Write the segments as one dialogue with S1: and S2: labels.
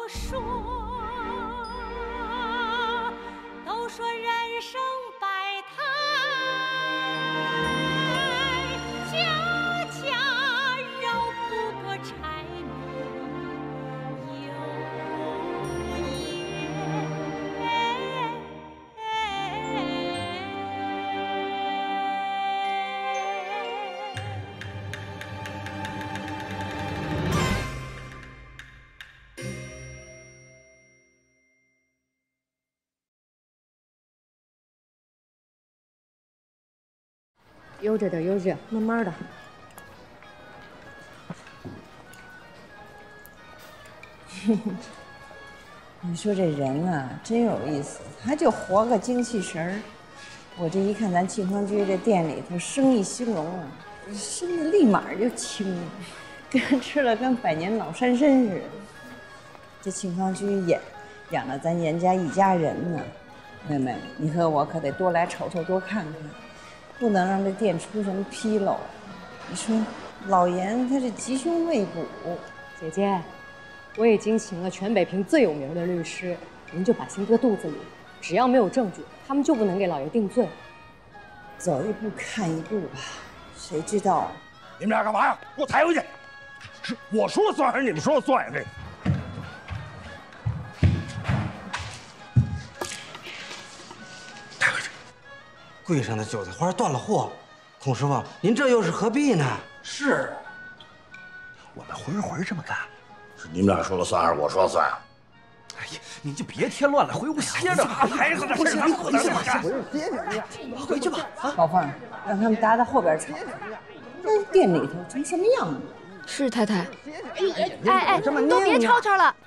S1: 说，都说人生百态，家家绕不过柴米油盐。
S2: 悠着点，悠着点，慢慢的。
S3: 你说这人啊，真有意思，他就活个精气神儿。我这一看咱庆丰居这店里头生意兴隆啊，身子立马就轻了，跟吃了跟百年老山参似的。这庆丰居养了咱严家一家人呢。妹妹，你和我可得多来瞅瞅，多看看。不能让这店出什么纰漏。你说，老严他这吉凶未卜。
S2: 姐姐，我已经请了全北平最有名的律师，您就把心搁肚子里，只要没有证据，他们就不能给老爷定罪。
S3: 走一步看一步吧，谁知道啊？
S4: 你们俩干嘛呀？给我抬回去！是我说了算还是你们说了算呀？这。
S5: 柜上的韭菜花断了货，孔师傅，您这又是何必呢？
S4: 是，我们回这么干，是你们俩说了算还是我说了算啊？
S6: 哎呀，您就别添乱了，回屋歇着吧。
S4: 孩子的事咱不能这么干。
S5: 回去吧。
S3: 啊，宝凤，让他们搭到后边吵。这店里头成什么样了？
S7: 是太太。
S3: 哎，
S7: 都别吵吵了。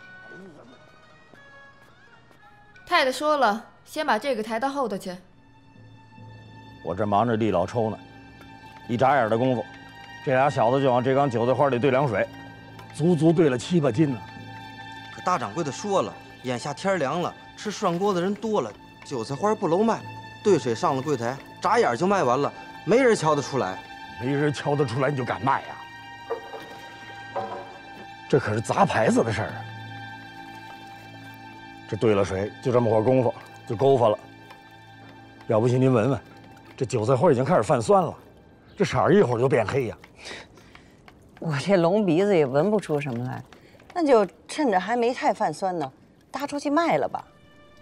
S7: 太太说了，先把这个抬到后头去。
S4: 我这忙着地老抽呢，一眨眼的功夫，这俩小子就往这缸韭菜花里兑凉水，足足兑了7、8斤呢。
S5: 可大掌柜的说了，眼下天凉了，吃涮锅的人多了，韭菜花不楼卖，兑水上了柜台，眨眼就卖完了，没人瞧得出来。
S4: 没人瞧得出来你就敢卖呀？这可是砸牌子的事儿啊！这兑了水，就这么会儿功夫就勾发了。要不信您闻闻。这韭菜花已经开始泛酸了，这色儿一会儿就变黑呀。
S3: 我这龙鼻子也闻不出什么来，那就趁着还没太泛酸呢，搭出去卖了吧。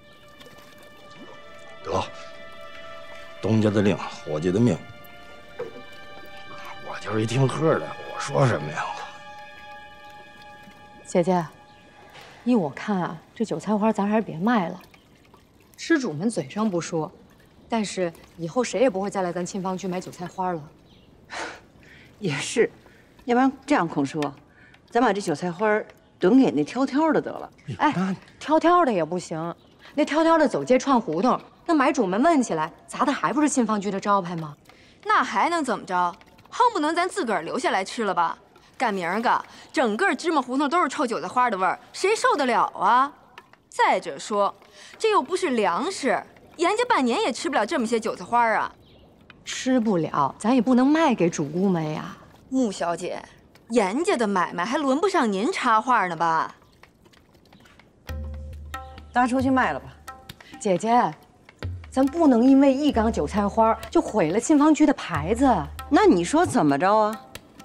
S4: 得，东家的令，伙计的命。我就是一听喝的，我说什么呀？
S2: 姐姐，依我看啊，这韭菜花咱还是别卖了。吃主们嘴上不说。但是以后谁也不会再来咱沁芳居买韭菜花了。
S3: 也是，要不然这样，孔叔，咱把这韭菜花囤给那挑挑的得了。
S2: 哎，挑挑的也不行，那挑挑的走街串胡同，那买主们问起来，砸的还不是沁芳居的招牌吗？
S7: 那还能怎么着？哼不能咱自个儿留下来吃了吧？赶明儿个整个芝麻胡同都是臭韭菜花的味儿，谁受得了啊？再者说，这又不是粮食。严家半年也吃不了这么些韭菜花啊！
S2: 吃不了，咱也不能卖给主顾们呀。
S7: 穆小姐，严家的买卖还轮不上您插话呢吧？
S3: 搭出去卖了吧。
S2: 姐姐，咱不能因为一缸韭菜花就毁了沁芳居的牌子。
S3: 那你说怎么着啊？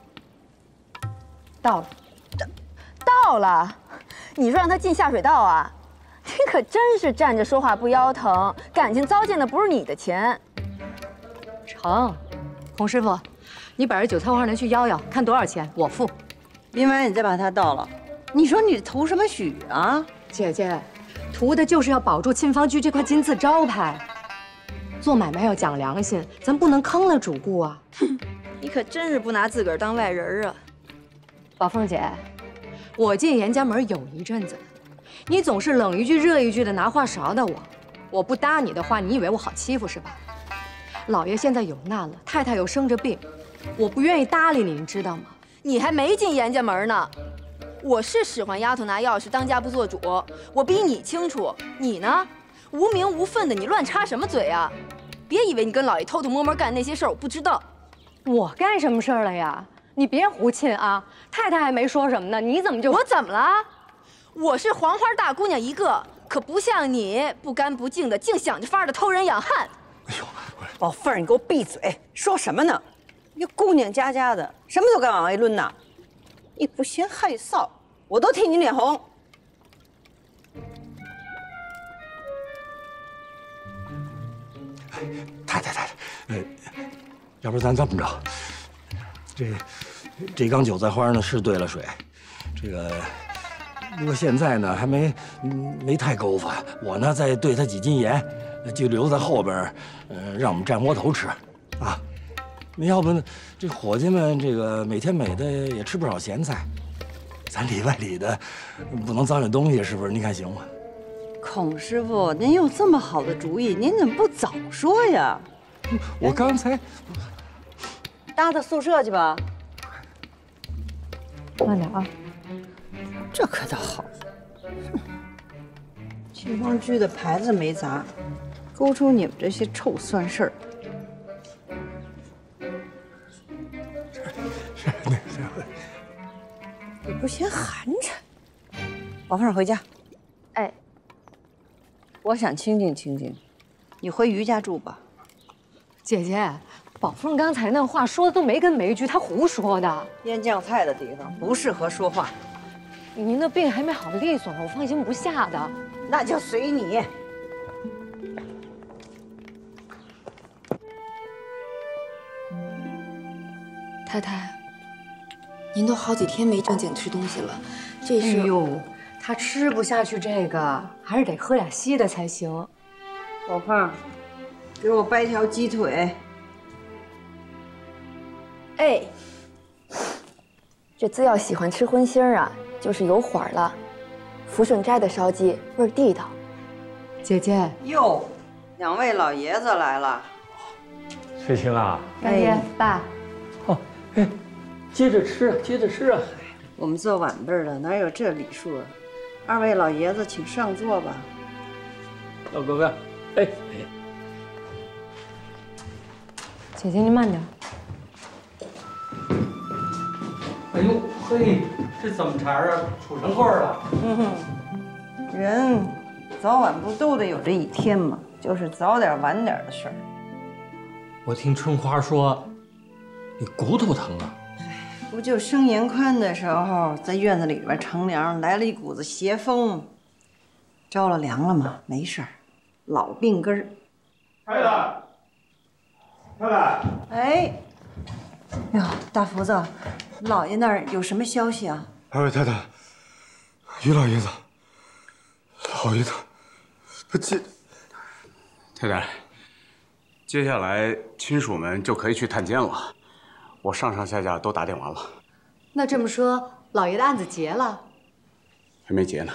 S2: 到了，
S7: 到了，你说让他进下水道啊？你可真是站着说话不腰疼，感情糟践的不是你的钱。
S2: 成，孔师傅，你把这韭菜花拿去邀邀，看多少钱，我付。
S3: 明晚你再把它倒了。你说你图什么许啊？
S2: 姐姐，图的就是要保住沁芳居这块金字招牌。做买卖要讲良心，咱不能坑了主顾啊。
S7: 哼，你可真是不拿自个儿当外人啊。
S2: 宝凤姐，我进严家门有一阵子了。你总是冷一句热一句的拿话勺的我不搭你的话，你以为我好欺负是吧？老爷现在有难了，太太又生着病，我不愿意搭理你，你知道吗？
S7: 你还没进严家门呢，我是使唤丫头拿钥匙当家不做主，我比你清楚。你呢，无名无分的，你乱插什么嘴啊？别以为你跟老爷偷偷摸摸干那些事儿，我不知道。
S2: 我干什么事儿了呀？你别胡沁啊！太太还没说什么呢，你怎么就……
S7: 我怎么了？ 我是黄花大姑娘一个，可不像你不干不净的，净想着法儿的偷人养汉。
S6: 哎呦，
S3: 宝凤儿，你给我闭嘴！说什么呢？你姑娘家的，什么都敢往外抡呐！你不嫌害臊，我都替你脸红。
S6: 太太，要不咱这么着，
S4: 这缸韭菜花呢是兑了水，不过现在呢还没太勾发，我呢再兑它几斤盐，就留在后边，让我们蘸窝头吃，啊，那要不呢这伙计们每天的也吃不少咸菜，咱里外里的不能脏点东西，是不是？你看行吗？
S3: 孔师傅，您有这么好的主意，您怎么不早说呀？
S6: 我刚才
S3: 搭到宿舍去吧。
S2: 慢点啊。
S3: 这可倒好，庆丰居的牌子没砸，勾出你们这些臭酸事儿。你不嫌寒碜？宝凤儿回家。
S7: 哎，
S3: 我想清静清静，你回余家住吧。
S2: 姐姐，宝凤刚才那话说的都没根没据，她胡说的。
S3: 腌酱菜的地方不适合说话。
S2: 您的病还没好利索呢，我放心不下的。
S3: 那就随你。
S7: 太太，您都好几天没正经吃东西了，这是……
S2: 哎呦，她吃不下去这个，还是得喝点稀的才行。
S3: 宝凤，给我掰条鸡腿。
S7: 哎，这只要喜欢吃荤腥儿啊，就是有火了。抚顺斋的烧鸡味儿地道。
S2: 姐姐，
S3: 哟，两位老爷子来了。
S8: 翠青啊，
S2: 干爹，爸。
S8: 哦，哎，接着吃啊，接着吃啊。
S3: 我们做晚辈的哪有这礼数啊？二位老爷子，请上座吧。
S8: 老哥哥，哎，
S2: 姐姐您慢点。
S8: 哎呦嘿，这怎么茬啊？处成棍了。
S3: 人早晚不都得有这一天吗？就是早点晚点的事儿。
S8: 我听春花说，你骨头疼啊？
S3: 不就生严宽的时候，在院子里边乘凉，来了一股子邪风，着了凉了吗？没事儿，老病根儿。
S9: 太太，太太，
S3: 哎，哟，大福子，老爷那儿有什么消息啊？
S9: 二位太太，于老爷子，老爷子，他
S10: 太太，接下来亲属们就可以去探监了，我上下都打点完了。
S2: 那这么说，老爷的案子结了？
S10: 还没结呢。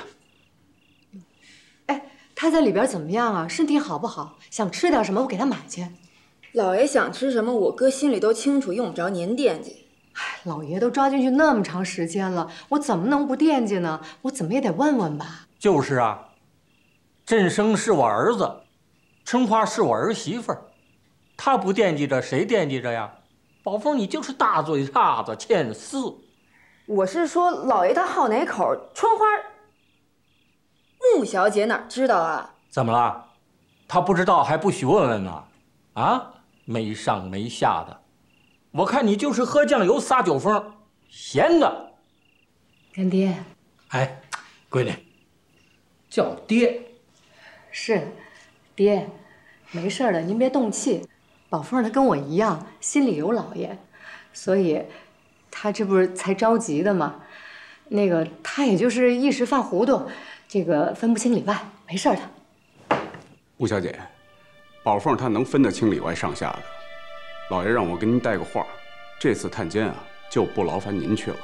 S2: 哎，他在里边怎么样啊？身体好不好？想吃点什么，我给他买去。
S7: 老爷想吃什么，我哥心里都清楚，用不着您惦记。
S2: 哎，老爷都抓进去那么长时间了，我怎么能不惦记呢？我怎么也得问问吧。
S8: 就是啊，振生是我儿子，春花是我儿媳妇儿，他不惦记着，谁惦记着呀？宝凤，你就是大嘴叉子，欠撕。
S7: 我是说，老爷他好哪口？春花，穆小姐哪知道啊？
S8: 怎么了？他不知道还不许问问呢？啊，没上没下的。我看你就是喝酱油撒酒疯，闲的。
S2: 干爹，
S8: 哎，闺女，叫爹。
S2: 是，爹，没事的，您别动气。宝凤她跟我一样，心里有老爷，所以她这不是才着急的吗？那个她也就是一时犯糊涂，这个分不清里外，没事的。
S10: 穆小姐，宝凤她能分得清里外上下的。老爷让我跟您带个话，这次探监啊，就不劳烦您去了。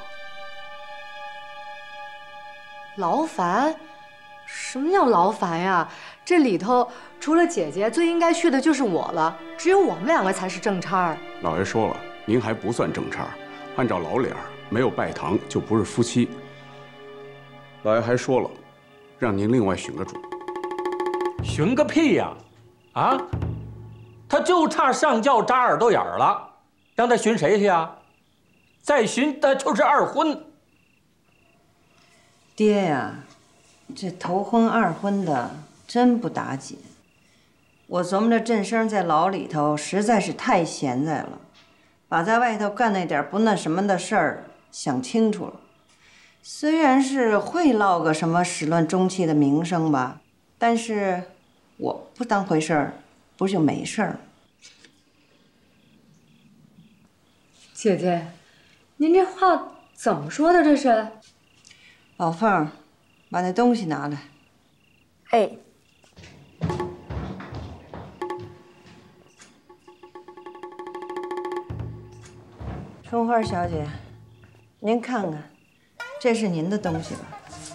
S2: 劳烦？什么叫劳烦呀？这里头除了姐姐，最应该去的就是我了。只有我们两个才是正差儿。
S10: 老爷说了，您还不算正差，按照老理儿，没有拜堂就不是夫妻。老爷还说了，让您另外寻个主。
S8: 寻个屁呀！啊，他就差上轿扎耳朵眼儿了，让他寻谁去啊？再寻他就是二婚。
S3: 爹呀， 这头婚二婚的真不打紧。我琢磨着振声在牢里头实在是太闲在了，把在外头干那点不那什么的事儿想清楚了。虽然是会落个什么始乱终弃的名声吧，但是我不当回事儿，不就没事儿了？
S2: 姐姐，您这话怎么说的？这是？
S3: 老凤，把那东西拿来。
S7: 哎。
S3: 春花小姐，您看看，这是您的东西吧？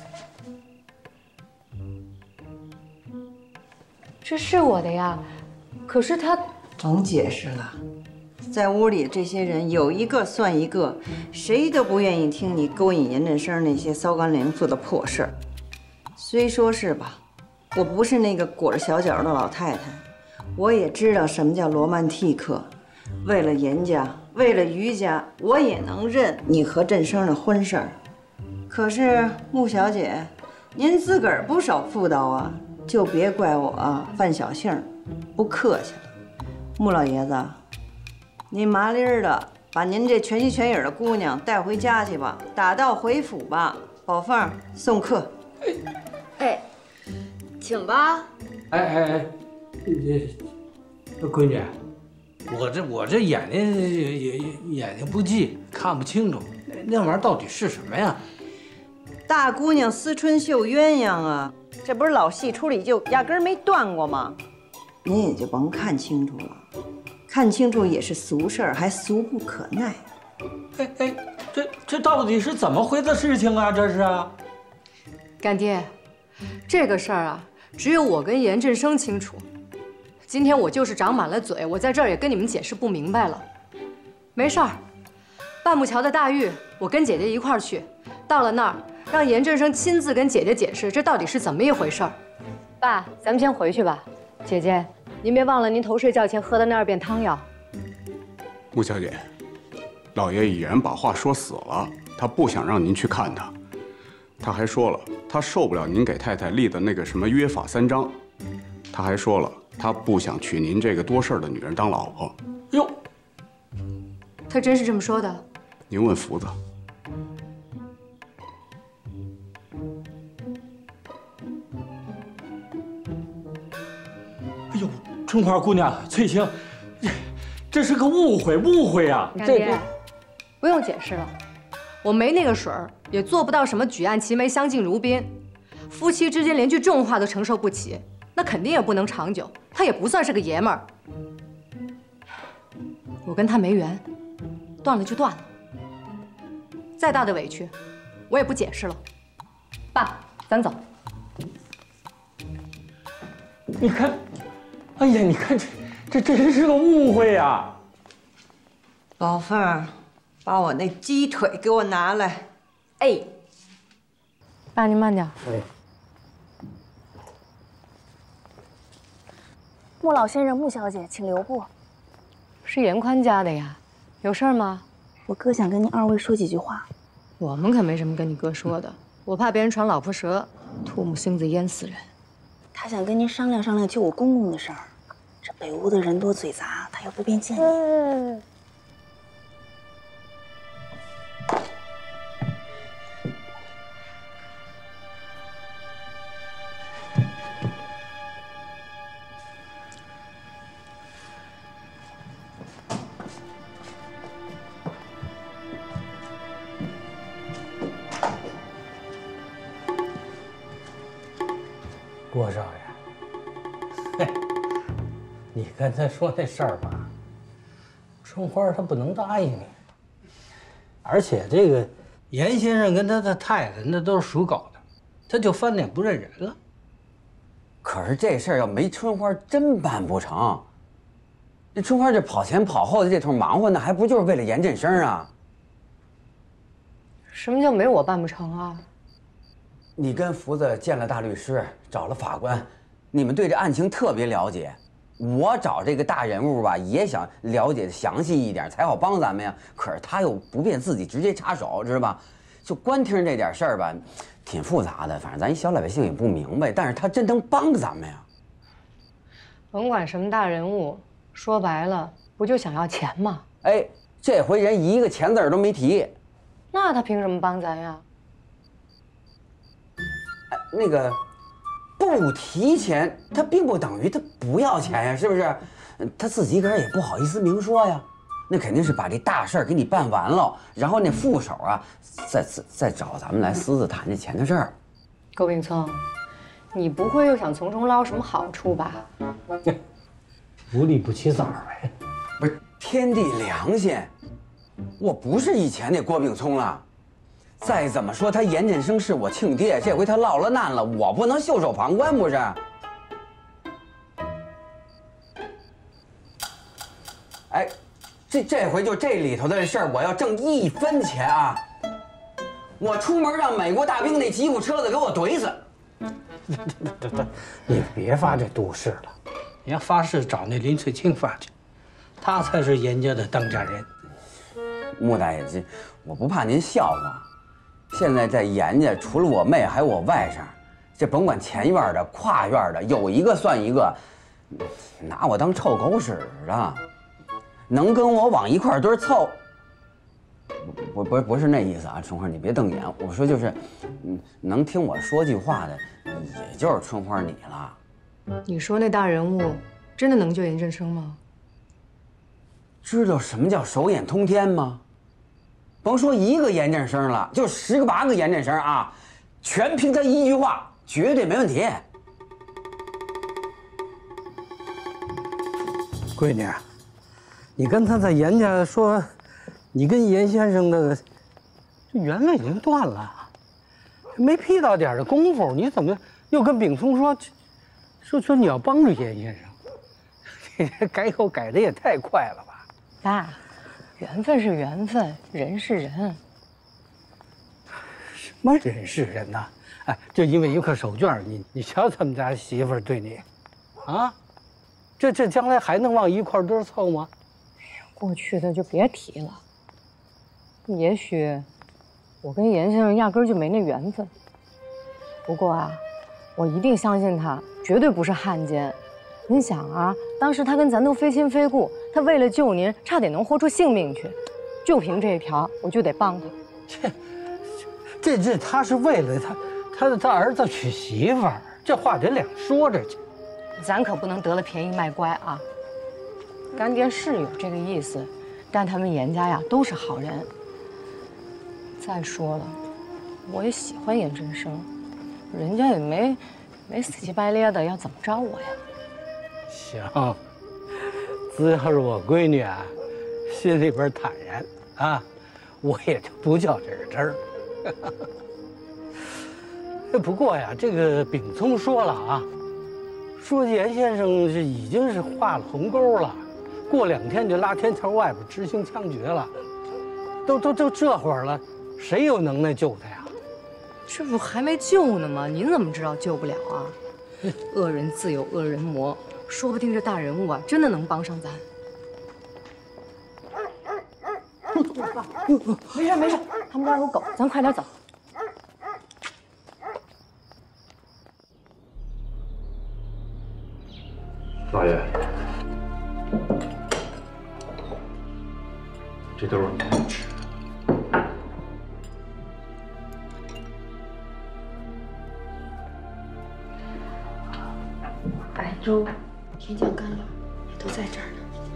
S2: 这是我的呀，可是他……
S3: 甭解释了，在屋里这些人有一个算一个，谁都不愿意听你勾引严振声那些骚干零做的破事儿。虽说是吧，我不是那个裹着小脚的老太太，我也知道什么叫罗曼蒂克。为了严家，为了于家，我也能认你和振声的婚事儿。可是穆小姐，您自个儿不少妇道啊，就别怪我犯小性，不客气了。穆老爷子，你麻利儿的把您这全心全影的姑娘带回家去吧，打道回府吧。宝凤送客。
S7: 哎，请吧。
S8: 哎，这闺女。我这眼睛不济，看不清楚，那玩意儿到底是什么呀？
S3: 大姑娘思春绣鸳鸯啊，这不是老戏出里就压根儿没断过吗？您也就甭看清楚了，看清楚也是俗事儿，还俗不可耐。
S8: 哎，这到底是怎么回的事情啊？这是啊，
S2: 干爹，这个事儿啊，只有我跟严振声清楚。今天我就是长满了嘴，我在这儿也跟你们解释不明白了。没事儿，半木桥的大狱，我跟姐姐一块儿去，到了那儿让严振声亲自跟姐姐解释这到底是怎么一回事儿。爸，咱们先回去吧。姐姐，您别忘了您头睡觉前喝的那2遍汤药。
S10: 穆小姐，老爷已然把话说死了，他不想让您去看他。他还说了，他受不了您给太太立的那个什么约法3章。他还说了，他不想娶您这个多事儿的女人当老婆。
S8: 哟，
S2: 他真是这么说的？
S10: 您问福子。
S8: 哎呦，春花姑娘，翠青，这是个误会啊！
S2: 干爹，不用解释了，我没那个水儿，也做不到什么举案齐眉、相敬如宾。夫妻之间连句重话都承受不起，那肯定也不能长久。他也不算是个爷们儿，我跟他没缘，断了就断了。再大的委屈，我也不解释了。爸，咱走。
S8: 你看，哎呀，你看这真是个误会呀！
S3: 宝凤，把我那鸡腿给我拿来。哎，
S2: 爸，您慢点。
S8: 哎。
S11: 穆老先生、穆小姐，请留步。
S2: 是严宽家的呀，有事儿吗？
S11: 我哥想跟您2位说几句话。
S2: 我们可没什么跟你哥说的，我怕别人传老婆舌，唾沫星子淹死人。
S11: 他想跟您商量商量救我公公的事儿。这北屋的人多嘴杂，他又不便见你。
S8: 郭少爷，嘿，你跟他说那事儿吧，春花她不能答应你。而且这个严先生跟他的太太那都是属狗的，他就翻脸不认人了。
S12: 可是这事儿要没春花真办不成。这春花这跑前跑后的这通忙活，那还不就是为了严振声啊？
S2: 什么叫没我办不成啊？
S12: 你跟福子见了大律师，找了法官，你们对这案情特别了解。我找这个大人物吧，也想了解的详细一点，才好帮咱们呀。可是他又不便自己直接插手，知道吧？ 就光听这点事儿吧，挺复杂的。反正咱一小老百姓也不明白，但是他真能帮咱们呀。
S2: 甭管什么大人物，说白了不就想要钱吗？
S12: 哎，这回人一个钱字都没提，
S2: 那他凭什么帮咱呀？
S12: 哎，那个不提钱，他并不等于他不要钱呀，是不是？他自己个人也不好意思明说呀。那肯定是把这大事儿给你办完了，然后那副手啊，再找咱们来私自谈这钱的事儿。
S2: 苟秉聪，你不会又想从中捞什么好处吧？
S8: 无利不起早呗。
S12: 不是天地良心，我不是以前那郭秉聪了。再怎么说，他严振声是我亲爹，这回他落了难了，我不能袖手旁观，不是？哎。这回就这里头的事儿，我要挣1分钱啊！我出门让美国大兵那吉普车子给我怼死。
S8: 你别发这都市了，你要发誓找那林翠清发去，他才是严家的当家人。
S12: 穆大爷，我不怕您笑话。现在在严家，除了我妹，还有我外甥，这甭管前院的、跨院的，有一个算一个，拿我当臭狗使的。能跟我往一块堆凑，不是那意思啊，春花你别瞪眼，我说就是，能听我说句话的，也就是春花你了。
S2: 你说那大人物真的能救严振声吗？
S12: 知道什么叫手眼通天吗？甭说一个严振声了，就10个8个严振声啊，全凭他一句话，绝对没问题。
S8: 闺女。你跟他在严家说，你跟严先生的这缘分已经断了，没屁到点的功夫，你怎么又跟秉聪说你要帮助严先生？这改口改的也太快了吧！
S2: 爸，缘分是缘分，人是人。
S8: 什么人是人呐？哎，就因为一块手绢，你瞧他们家媳妇儿对你，啊，这将来还能往一块堆凑吗？
S2: 过去的就别提了。也许我跟严先生压根儿就没那缘分。不过啊，我一定相信他绝对不是汉奸。您想啊，当时他跟咱都非亲非故，他为了救您，差点能豁出性命去。就凭这一条，我就得帮他。
S8: 这他是为了他儿子娶媳妇儿，这话得两说着去。
S2: 咱可不能得了便宜卖乖啊。干爹是有这个意思，但他们严家呀都是好人。再说了，我也喜欢严振声，人家也没死乞白咧的要怎么着我呀。
S8: 行，只要是我闺女啊，心里边坦然啊，我也就不较真儿。不过呀，这个秉聪说了啊，说严先生是已经是画了鸿沟了。过2天就拉天桥外边执行枪决了，都这会儿了，谁有能耐救他呀？
S2: 这不还没救呢吗？您怎么知道救不了啊？恶人自有恶人磨，说不定这大人物啊真的能帮上咱。没事，他们家有狗，咱快点走。
S13: 老爷。这都是你能吃的。
S11: 白粥、甜酱干酪也都在这儿呢。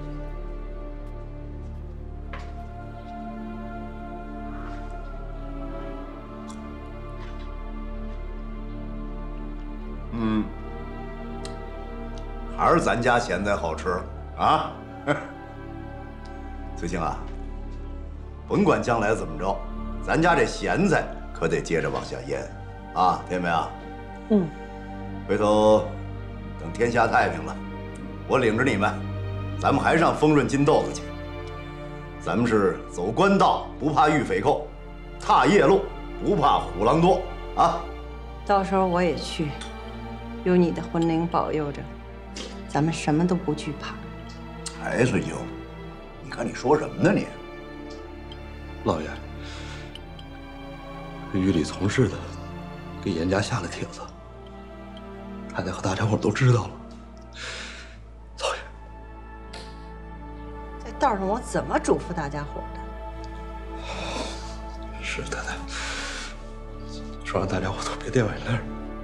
S14: 还是咱家咸菜好吃啊！翠青啊。甭管将来怎么着，咱家这咸菜可得接着往下腌，啊，听见没有？回头等天下太平了，我领着你们，咱们还上丰润金豆子去。咱们是走官道不怕遇匪寇，踏夜路不怕虎狼多啊！
S3: 到时候我也去，有你的魂灵保佑着，咱们什么都不惧怕。
S14: 哎，翠青，你看你说什么呢你？
S4: 老爷，
S9: 狱里从事的给严家下了帖子，太太和大家伙都知道了。老爷，
S3: 在道上我怎么嘱咐大家伙的？
S9: 是太太，说让大家伙都别掉眼泪。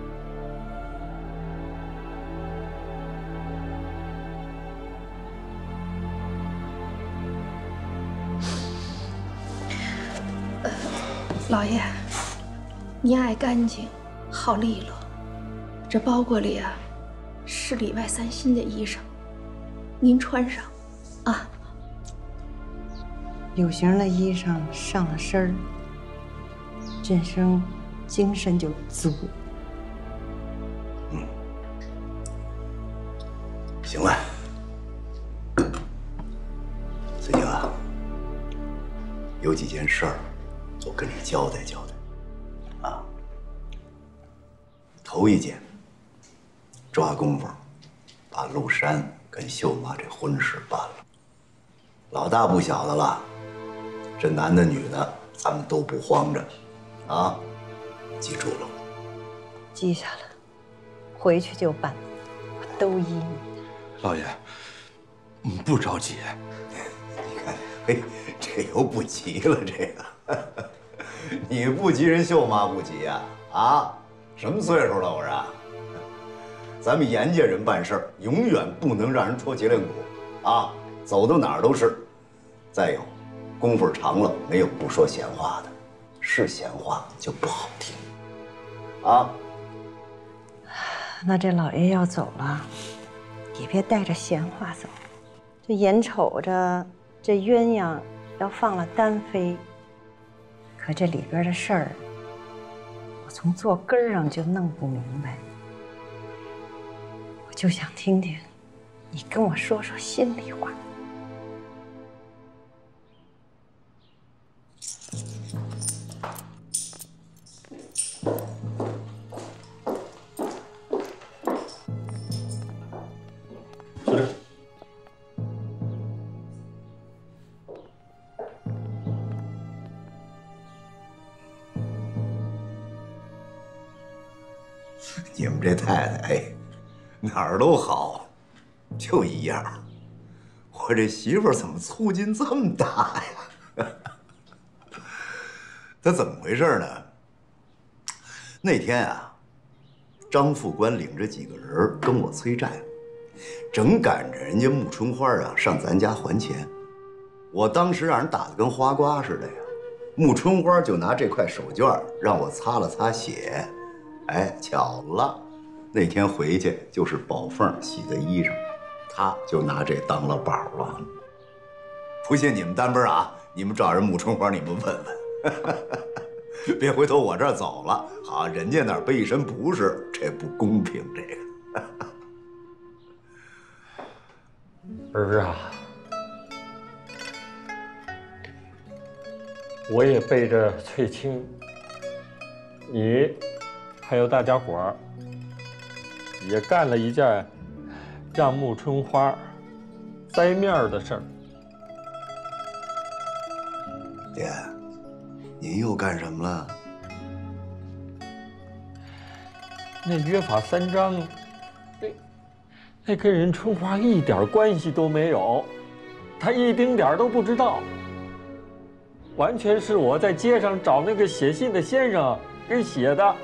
S15: 老爷，您爱干净，好利落。这包裹里啊，是里外3新的衣裳，您穿上，啊。
S3: 有型的衣裳上了身儿，振生精神就足。
S14: 行了，翠青啊，有几件事儿。我跟你交代交代，啊，头一件，抓功夫把陆山跟秀妈这婚事办了，老大不小的了，这男的女的咱们都不慌着，啊，记住了？
S3: 记下了，回去就办，我都依你。
S9: 老爷，不着急。
S14: 你看，嘿，这又不急了，这个。你不急，人秀妈不急呀？啊，什么岁数了？我说，咱们严家人办事儿，永远不能让人戳脊梁骨啊，走到哪儿都是。再有，功夫长了，没有不说闲话的，是闲话就不好听啊。
S3: 那这老爷要走了，也别带着闲话走。这眼瞅着这鸳鸯要放了单飞。可这里边的事儿，我从坐根儿上就弄不明白，我就想听听你跟我说说心里话。
S14: 你们这太太，哎，哪儿都好，就一样。我这媳妇儿怎么醋劲这么大呀？她怎么回事呢？那天啊，张副官领着几个人跟我催债，正赶着人家穆春花啊上咱家还钱。我当时让人打得跟花瓜似的呀。穆春花就拿这块手绢让我擦了擦血。哎，巧了，那天回去就是宝凤洗的衣裳，他就拿这当了宝了。不信你们单奔啊，你们找人穆春花，你们问问，别回头我这儿走了，好，人家那儿背一身不是，这不公平，这个。
S8: 儿啊，我也背着翠青，你。还有大家伙儿也干了一件让穆春花栽面的事儿。
S14: 爹，您又干什么了？
S8: 那约法3章，那跟人春花一点关系都没有，他一丁点儿都不知道，完全是我在街上找那个写信的先生给写的。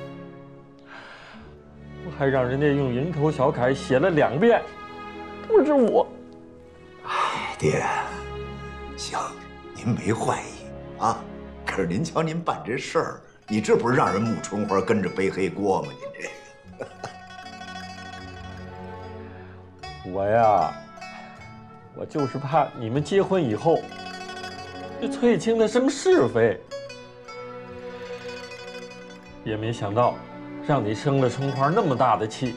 S8: 还让人家用蝇头小楷写了2遍，不是我。
S14: 哎，爹，行，您没坏意啊。可是您瞧您办这事儿，你这不是让人穆春花跟着背黑锅吗？您这
S8: 个，我呀，我就是怕你们结婚以后，这翠青的什么是非，也没想到。让你生了春花那么大的气，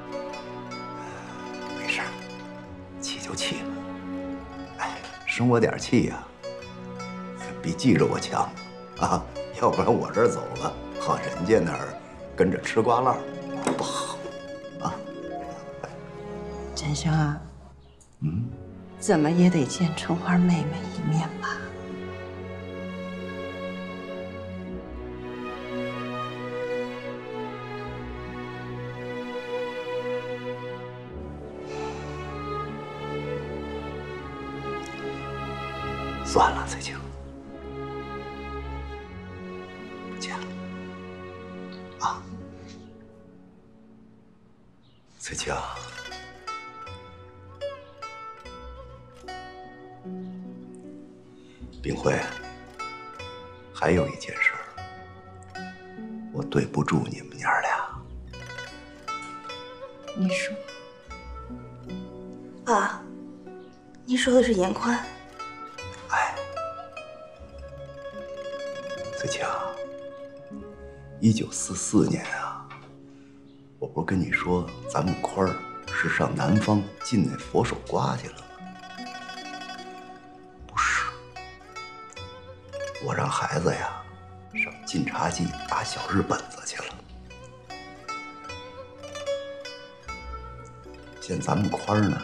S14: 没事，气就气了。哎，生我点气呀，比记着我强啊！要不然我这儿走了，好人家那儿跟着吃瓜烂，不好啊。
S3: 振生啊，怎么也得见春花妹妹一面吧？
S14: 算了，翠青，不见了啊，翠青。冰辉，还有一件事儿，我对不住你们娘俩。
S15: 你说，
S11: 爸，您说的是严宽？
S14: 哎，翠青，1944年啊，我不是跟你说咱们宽儿是上南方进那佛手瓜去了吗？不是，我让孩子呀上晋察冀打小日本子去了。现咱们宽儿呢，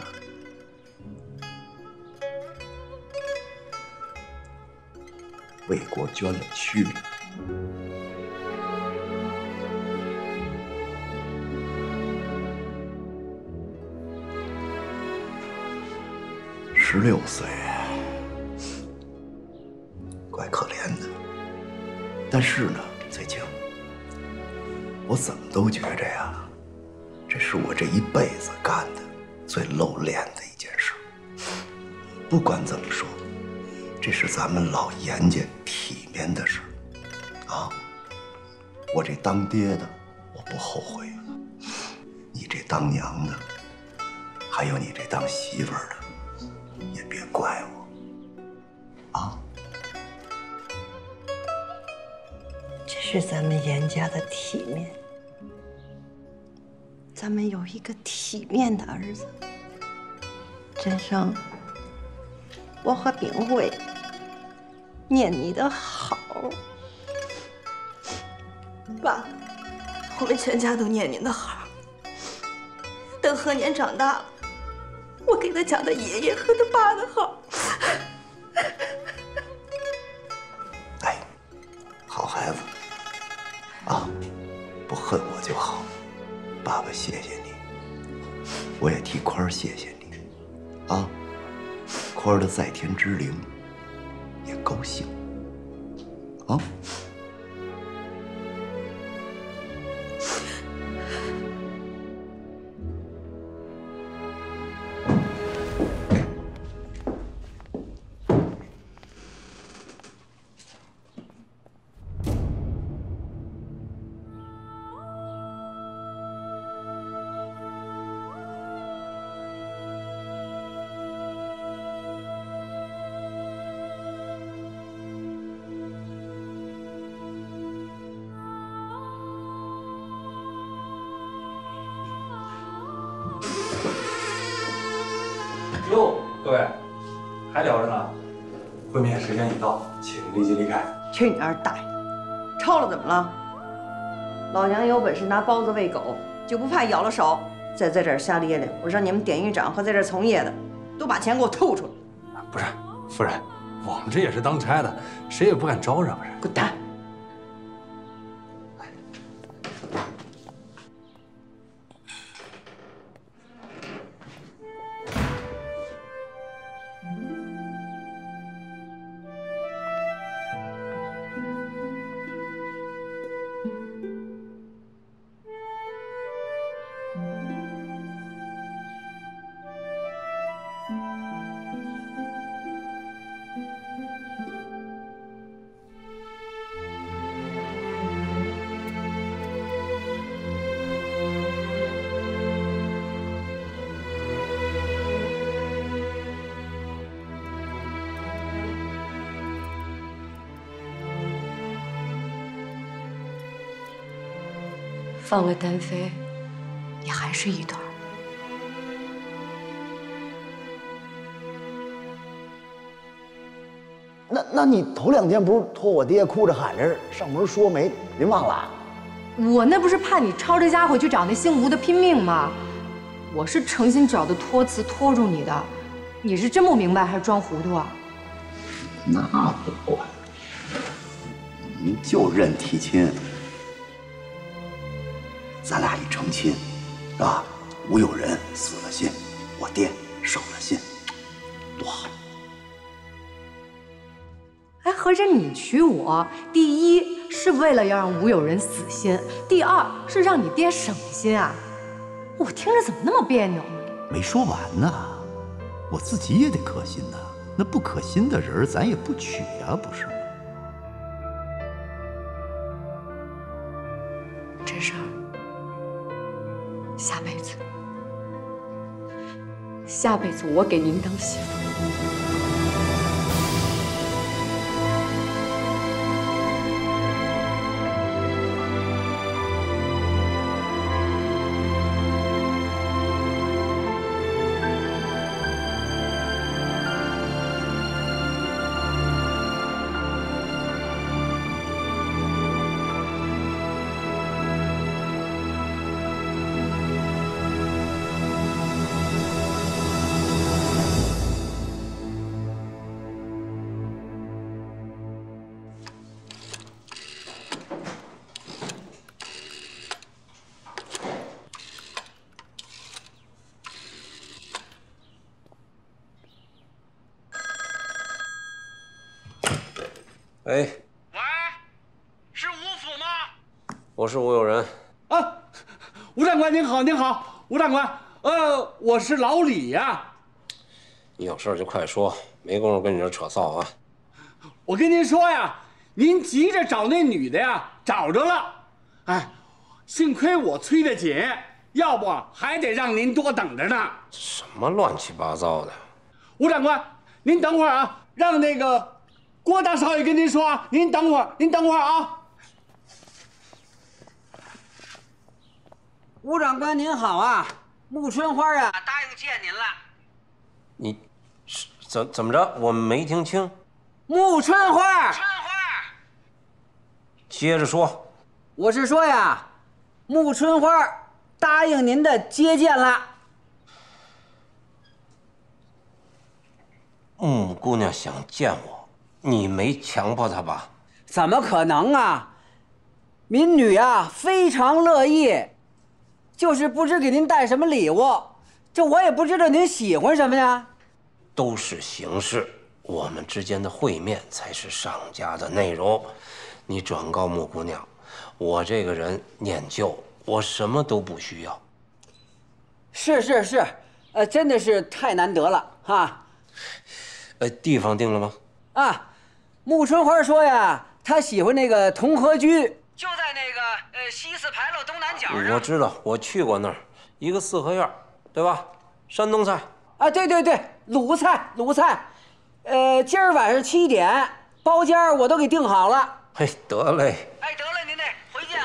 S14: 为国捐了躯了。16岁，怪可怜的。但是呢，翠青，我怎么都觉着呀，这是我这一辈子干的最露脸的一件事。不管怎么说，这是咱们老严家体面的事啊。我这当爹的，我不后悔；你这当娘的，还有你这当媳妇儿的，也别怪我啊。
S3: 这是咱们严家的体面。咱们有一个体面的儿子。真生，我和炳辉念你的好。
S15: 爸，我们全家都念您的好。等何年长大了，我给他讲他爷爷和他爸的好。
S14: 哎，好孩子啊，不恨我就好。爸爸谢谢你，我也替宽儿谢谢你啊。宽儿的在天之灵也高兴啊。
S6: 哟，各位，还聊着呢？会面时间已到，请立即离开。
S3: 去你二大爷！抽了怎么了？老娘有本事拿包子喂狗，就不怕咬了手。再在这儿瞎咧咧，我让你们典狱长和在这儿从业的，都把钱给我吐出来！
S6: 不是，夫人，我们这也是当差的，谁也不敢招惹，不是？
S3: 滚蛋！
S2: 放了单飞，你还是一段。
S16: 那你头2天不是托我爹哭着喊着上门说媒，您忘了？
S2: 我那不是怕你抄这家伙去找那姓吴的拼命吗？我是诚心找的托词拖住你的，你是真不明白还是装糊涂啊？
S14: 那不管，您就认提亲。咱俩一成亲，啊，吴有人死了心，我爹守了心，多好！
S2: 合着你娶我，第一是为了要让吴有人死心，第二是让你爹省心啊！我听着怎么那么别扭呢？
S14: 没说完呢，我自己也得可心呐。那不可心的人，咱也不娶呀，不是吗？
S2: 这事儿，下辈子我给您当媳妇。
S17: 哎，喂，是吴府吗？我是吴有人。
S18: 啊，吴长官您好，您好，吴长官，我是老李呀。
S17: 你有事就快说，没工夫跟你这扯臊啊。
S18: 我跟您说呀，您急着找那女的呀，找着了。哎，幸亏我催得紧，要不还得让您多等着呢。
S17: 什么乱七八糟的！
S18: 吴长官，您等会儿啊，让那个。郭大少爷跟您说啊，您等会儿啊。
S12: 吴长官您好啊，穆春花啊答应见您了。
S17: 你是怎么着？我没听清。
S12: 穆春花，
S17: 接着说。
S12: 我是说呀，穆春花答应您的接见了。
S17: 穆姑娘想见我。你没强迫她吧？
S12: 怎么可能啊！民女啊非常乐意，就是不知给您带什么礼物，这我也不知道您喜欢什么呀。
S17: 都是形式，我们之间的会面才是上佳的内容。你转告穆姑娘，我这个人念旧，我什么都不需要。
S12: 是，真的是太难得了哈。
S17: 地方定了吗？
S12: 啊。穆春花说呀，她喜欢那个同和居，就在那个西四牌楼东南角上。
S17: 我知道，我去过那儿，一个四合院，对吧？山东菜
S12: 啊，对，鲁菜。今儿晚上7点，包间我都给订好了。
S17: 嘿，得嘞。
S12: 哎，得嘞，您这回见。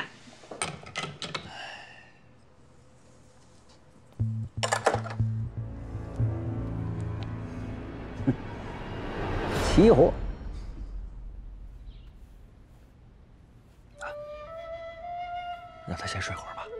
S12: 齐活。
S9: 让他先睡会儿吧。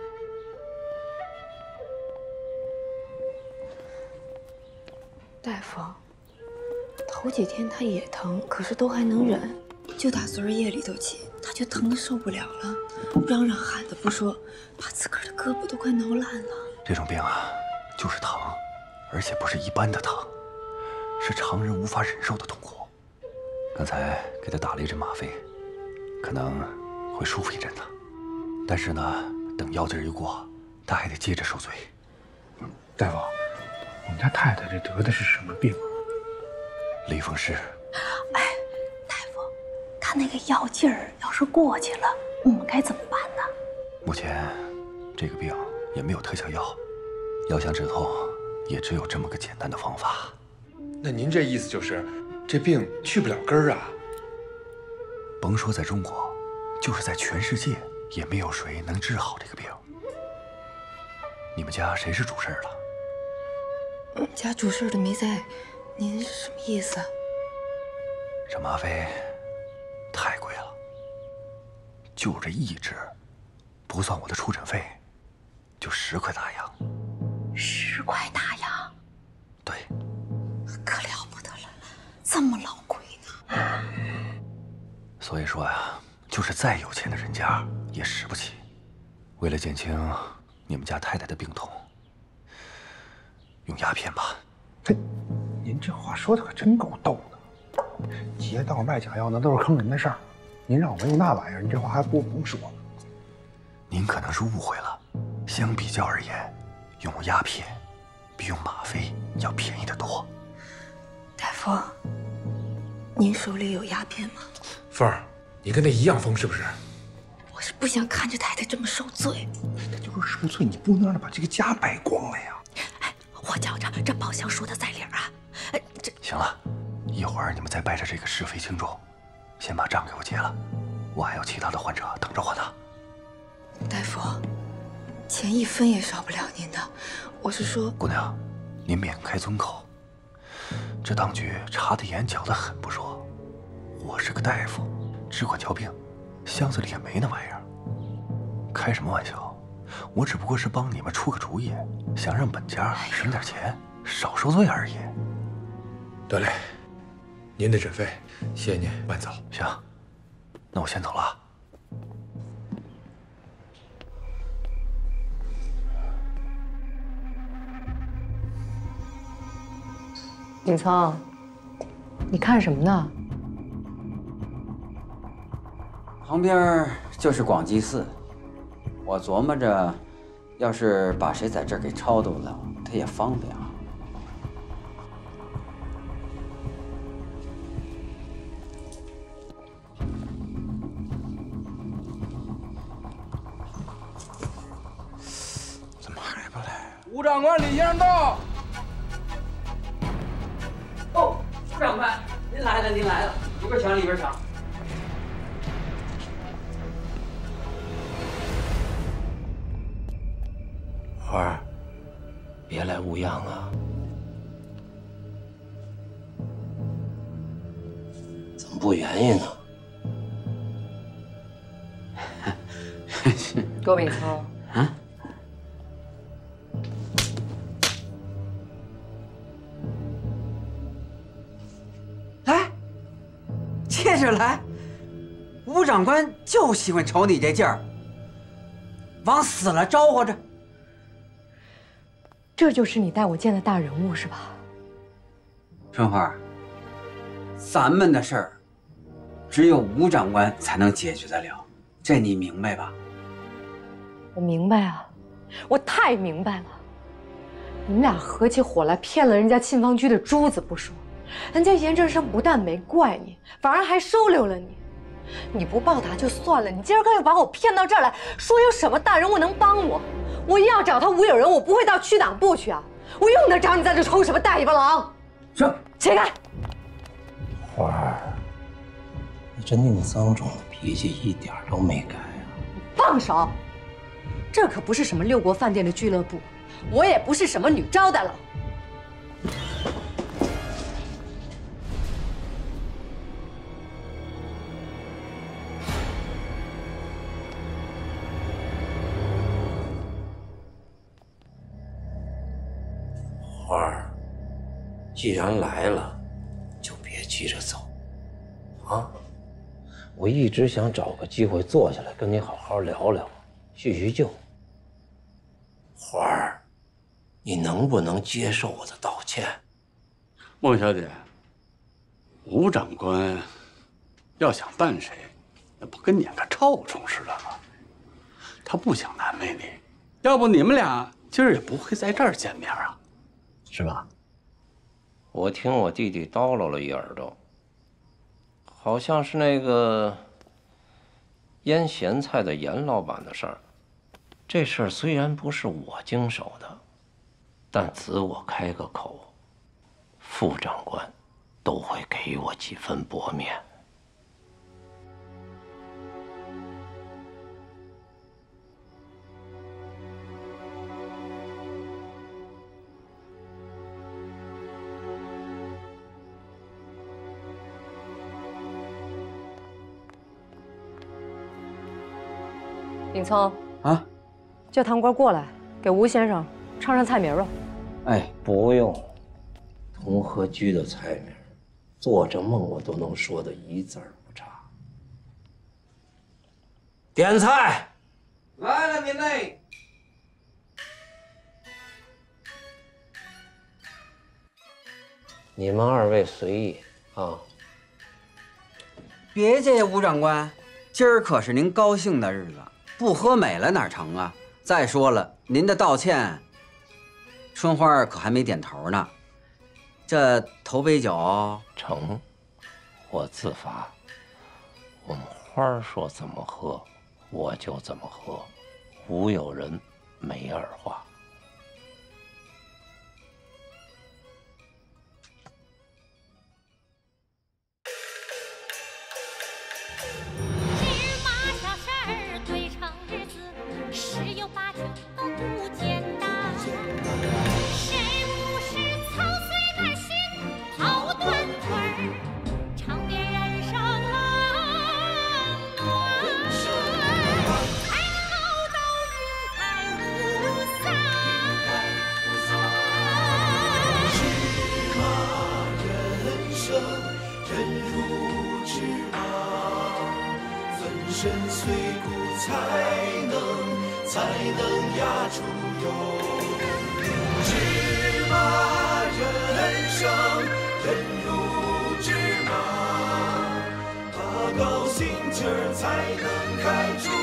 S15: 大夫，头几天他也疼，可是都还能忍。就打昨儿夜里头起，他就疼得受不了了，嚷嚷喊的不说，把自个儿的胳膊都快挠烂了。
S9: 这种病啊，就是疼，而且不是一般的疼，是常人无法忍受的痛苦。刚才给他打了一针吗啡，可能会舒服一阵子。但是呢，等药劲儿一过，他还得接着受罪。
S16: 大夫，我们家太太这得的是什么病？
S9: 类风湿。
S15: 哎，大夫，他那个药劲儿要是过去了，我们该怎么办呢？
S9: 目前这个病也没有特效药，要想止痛，也只有这么个简单的方法。
S19: 那您这意思就是，这病去不了根儿啊？
S9: 甭说在中国，就是在全世界。也没有谁能治好这个病。你们家谁是主事儿的？
S15: 我们家主事的没在，您是什么意思？
S9: 这吗啡太贵了，就这一支，不算我的出诊费，就10块大洋。
S15: 10块大洋？
S9: 对。
S15: 可了不得了，这么老贵呢？
S9: 所以说呀，就是再有钱的人家也使不起。为了减轻你们家太太的病痛，用鸦片吧。
S16: 您这话说的可真够逗的。 劫道卖假药那都是坑人的事儿，您让我们用那玩意儿，你这话还不甭说。
S9: 您可能是误会了，相比较而言，用鸦片比用吗啡要便宜得多。
S15: 大夫，您手里有鸦片吗？
S19: 凤儿，你跟他一样疯是不是？
S15: 我是不想看着太太这么受罪。
S16: 他就是受罪，你不能让他把这个家败光了呀。
S15: 哎，我觉着这宝相说的在理儿啊。
S9: 行了，一会儿你们再掰扯这个是非轻重，先把账给我结了，我还有其他的患者等着我呢。
S15: 大夫，钱一分也少不了您的。我是说，
S9: 姑娘，您免开尊口。这当局查得严，搅得很不说。我是个大夫，只管瞧病，箱子里也没那玩意儿。开什么玩笑？我只不过是帮你们出个主意，想让本家省点钱，少受罪而已。
S19: 得嘞，您的诊费，谢谢您，慢走。
S9: 行，那我先走了。
S2: 景聪，你看什么呢？
S12: 旁边就是广济寺，我琢磨着，要是把谁在这儿给超度了，他也方便啊。
S18: 怎么还不来？吴长官李先生到。
S12: 哦，吴长官，您来了，您来了，里边请，里边请。
S17: 花儿，别来无恙啊！怎么不原因呢？
S2: 郭秉聪
S12: 啊，来，接着来。吴长官就喜欢瞅你这劲儿，往死了招呼着。
S2: 这就是你带我见的大人物是吧？
S12: 春花，咱们的事儿，只有吴长官才能解决得了，这你明白吧？
S2: 我明白啊，我太明白了。你们俩合起伙来骗了人家沁芳居的珠子不说，人家严正生不但没怪你，反而还收留了你。你不报答就算了，你今儿个又把我骗到这儿来，说有什么大人物能帮我？我要找他吴有人，我不会到区党部去啊！我用得着你在这充什么大尾巴狼？
S12: 是，
S2: 起开！
S17: 花儿，你这宁桑种的脾气一点都没改啊！
S2: 放手！这可不是什么六国饭店的俱乐部，我也不是什么女招待佬。
S17: 花儿，既然来了，就别急着走，啊！我一直想找个机会坐下来跟你好好聊聊，叙叙旧。花儿，你能不能接受我的道歉？
S10: 孟小姐，吴长官要想办谁，那不跟撵个臭虫似的吗？他不想难为你，要不你们俩今儿也不会在这儿见面啊，是吧？
S17: 我听我弟弟叨唠了一耳朵，好像是那个腌咸菜的严老板的事儿。这事儿虽然不是我经手的，但只我开个口，副长官都会给我几分薄面。
S2: 秉聪
S12: 啊，
S2: 叫堂官过来，给吴先生唱唱菜名吧。
S12: 哎，
S17: 不用，同和居的菜名，做着梦我都能说的一字儿不差。点菜，
S12: 来了您嘞。
S17: 你们二位随意啊，
S12: 别介，吴长官，今儿可是您高兴的日子，不喝美了哪成啊？再说了，您的道歉，春花可还没点头呢。这头杯酒
S17: 成，我自罚。我们花说怎么喝，我就怎么喝，无有人没二话。
S20: 深邃骨才能压出油。芝麻人生，人如芝麻，把高兴劲儿才能开出。